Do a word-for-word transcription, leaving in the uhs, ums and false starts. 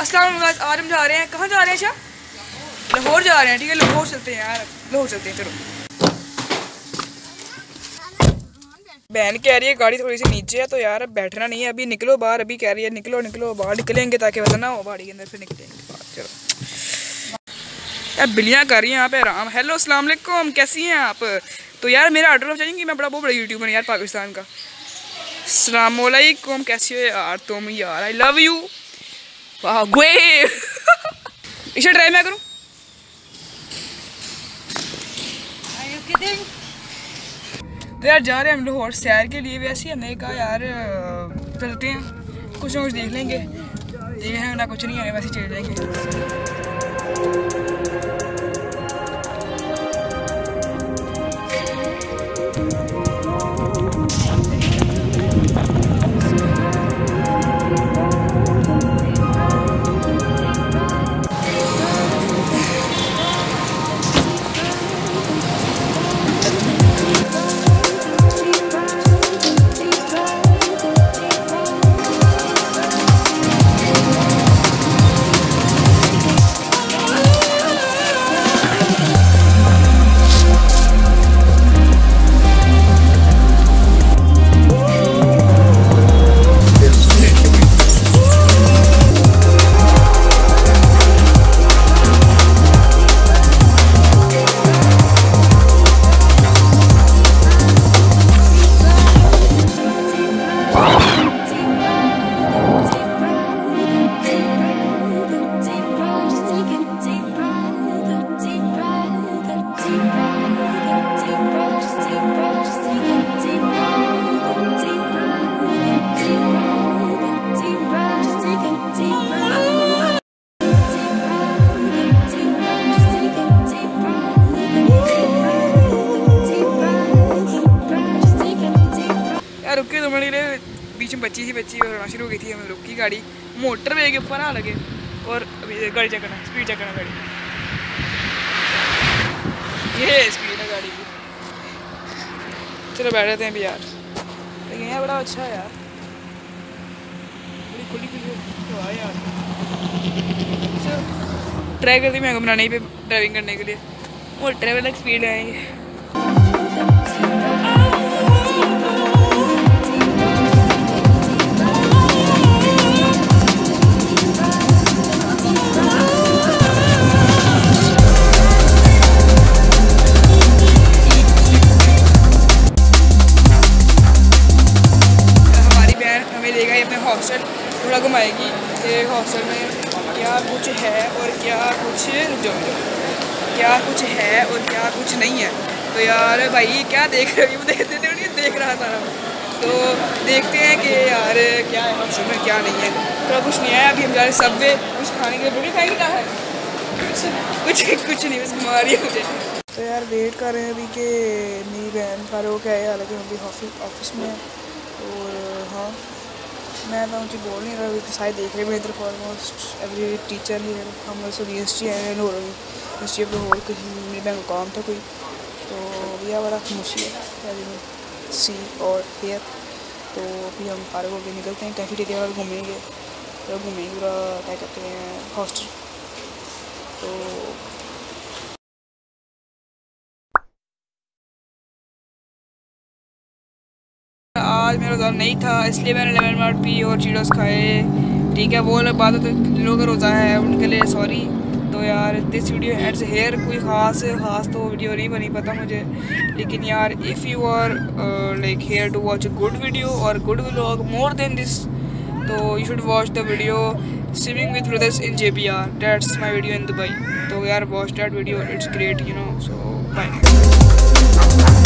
अस्सलाम वालेकुम। आज हम जा रहे हैं, कहाँ जा रहे हैं शाह? लाहौर जा रहे हैं। ठीक है, लाहौर चलते हैं यार, लाहौर चलते हैं। चलो, बहन कह रही है गाड़ी थोड़ी सी नीचे है तो यार बैठना नहीं है, अभी निकलो बाहर। अभी कह रही है निकलो निकलो बाहर, निकलेंगे ताकि वजन ना हो गाड़ी के अंदर, फिर निकलेंगे बाहर। चलो यार, बिल्लियाँ कर रही हैं यहाँ पे आराम। हेलो अस्सलाम वालेकुम, कैसी हैं आप? तो यार मेरा ऑर्डर हो जाएंगे, मैं बड़ा बहुत बड़ा यूट्यूबर हूँ यार पाकिस्तान का। अस्सलाम वालेकुम, कैसी हो यार तुम? यार आई लव यू। वाह गे इसे ट्राई मैं करूँ? तो यार जा रहे हैं हम लाहौर सैर के लिए। वैसे हमने कहा यार चलते हैं, कुछ ना कुछ देख लेंगे। देख ना कुछ नहीं है, वैसे चले जाएंगे। रुके तो मेरे बीच में बच्ची थी, बच्ची रोना शुरू हो गई थी। हमें रुकी गाड़ी, मोटर वे के ऊपर आ लगे और अभी गाड़ी चेक करना, स्पीड चेक करना गाड़ी। ये स्पीड है गाड़ी की। चलो बैठ जाते हैं अभी यार। लेकिन यहाँ बड़ा अच्छा है यार, बड़ी खुली खुली तो है यार। चलो ट्राई करती मैं बनाने पे ड्राइविंग करने के लिए। मोटर वाला स्पीड आएंगे। हॉस्टल थोड़ा घुमाएगी कि हॉस्टल में क्या कुछ है और क्या कुछ जो क्या कुछ है और क्या कुछ नहीं है। तो यार भाई क्या देख रहे हो? देख देते नहीं देख रहा सारा। तो देखते हैं कि यार क्या है हॉस्टल में क्या नहीं है। थोड़ा कुछ नहीं है। अभी हम जा रहे सबवे कुछ खाने के लिए। बड़ी खाएगी क्या है? कुछ कुछ कुछ नहीं, बस घुमा रही है मुझे। तो यार वेट कर रहे हैं अभी कि मेरी बहन फारूक है, हालांकि हम अभी ऑफिस में। और हाँ, मैं तो मुझे बोल नहीं रहा, सारे देख रहे मेरी तरफ। ऑलमोस्ट एवरी टीचर ही हम लोग सब यूनिवर्सिटी है लाहौर की, यूनिवर्सिटी ऑफ लाहौर। कहीं मेरे बैंक का काम था कोई, तो भैया बड़ा खामोशी है सी और हेयर। तो अभी हम फारूक होकर निकलते हैं, कैफेटेरिया वाला घूमेंगे, तो घूमेंगे पूरा क्या कहते हैं हॉस्टल। तो आज मेरा रोज़ा नहीं था, इसलिए मैंने लेमन वाटर पी और चीडोस खाए। ठीक है, वो लोग बात तो लोग रोज़ा है उनके लिए सॉरी। तो यार दिस वीडियो एड्स हेयर, कोई ख़ास ख़ास तो वीडियो नहीं बनी पता मुझे। लेकिन यार if you are like here to watch a good video और good vlog more than this, तो you should watch the video swimming with brothers in J B R. That's my video in Dubai. तो यार watch that video, it's great you know. So bye.